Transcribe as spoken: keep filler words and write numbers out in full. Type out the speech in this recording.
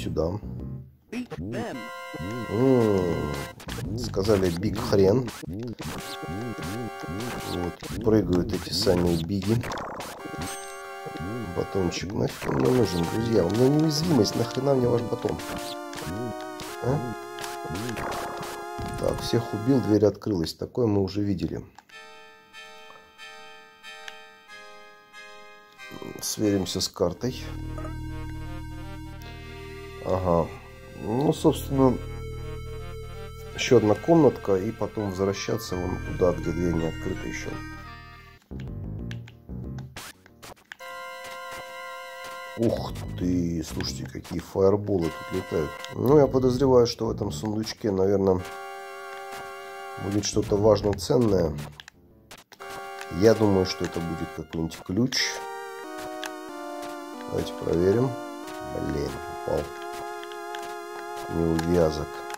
сюда. М-м-м. Сказали биг хрен. Вот, прыгают эти самые биги. Батончик нафиг он мне нужен, друзья. У меня неуязвимость, нахрена мне ваш батон? А? Так, всех убил, дверь открылась. Такое мы уже видели. Сверимся с картой. Ага. Ну, собственно, еще одна комнатка, и потом возвращаться вон туда, где дверь не открыта еще. Ух ты, слушайте, какие фаерболы тут летают. Ну, я подозреваю, что в этом сундучке, наверное, будет что-то важно ценное. Я думаю, что это будет какой-нибудь ключ. Давайте проверим. Блин, упал. Неувязок.